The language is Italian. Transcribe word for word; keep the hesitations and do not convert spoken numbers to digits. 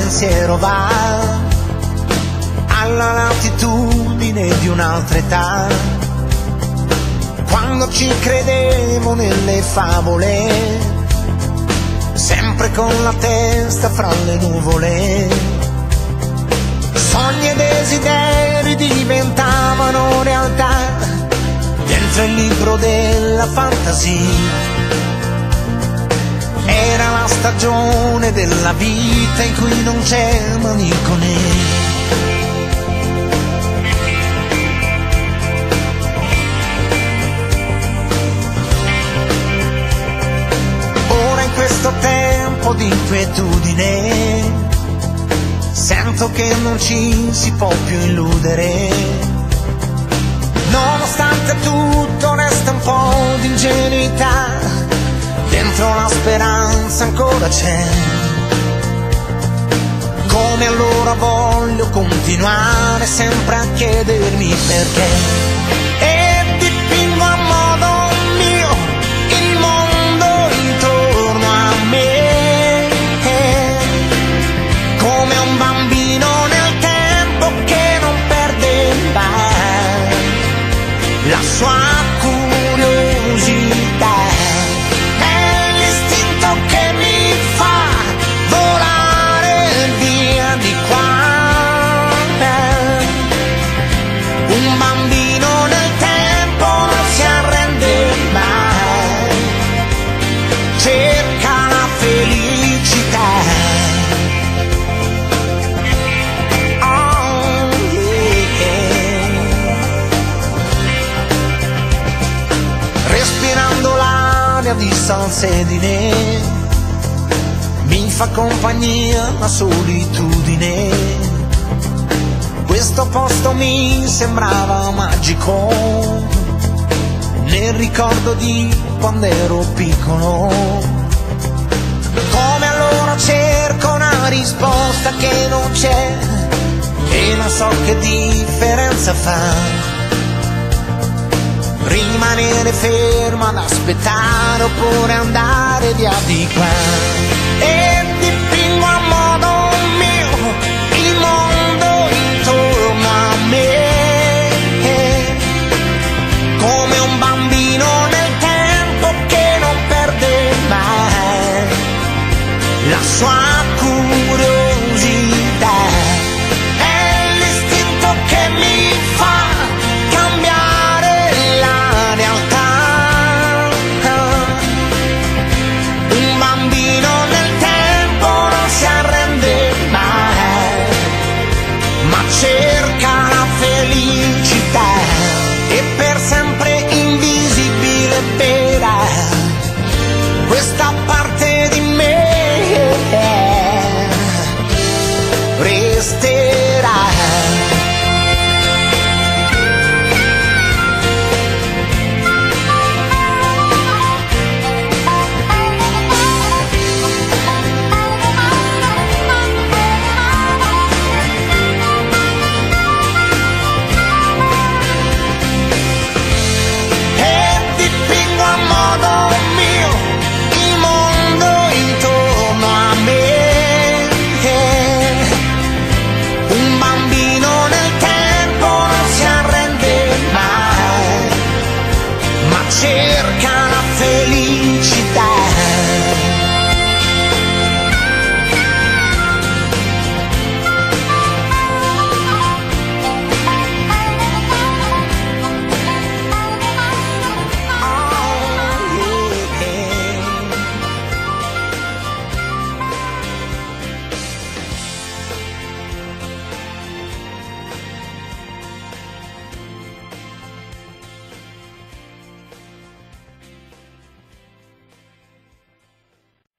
pensiero va alla latitudine di un'altra età, quando ci credevo nelle favole, sempre con la testa fra le nuvole. Sogni e desideri diventavano realtà dentro il libro della fantasia. Era la stagione della vita in cui non c'è manico né. Ora in questo tempo di inquietudine sento che non ci si può più illudere. Nonostante tutto resta un po' di ingenuità, dentro la speranza ancora c'è. Come allora voglio continuare sempre a chiedermi perché. E dipingo a modo mio il mondo intorno a me, come un bambino nel tempo che non perde mai la sua curiosità. Un bambino nel tempo non si arrende mai, cerca la felicità. Oh, yeah. Respirando l'aria di salsedine mi fa compagnia la solitudine. Questo posto mi sembrava magico, nel ricordo di quando ero piccolo. Come allora cerco una risposta che non c'è e non so che differenza fa rimanere ferma ad aspettare oppure andare via di qua. E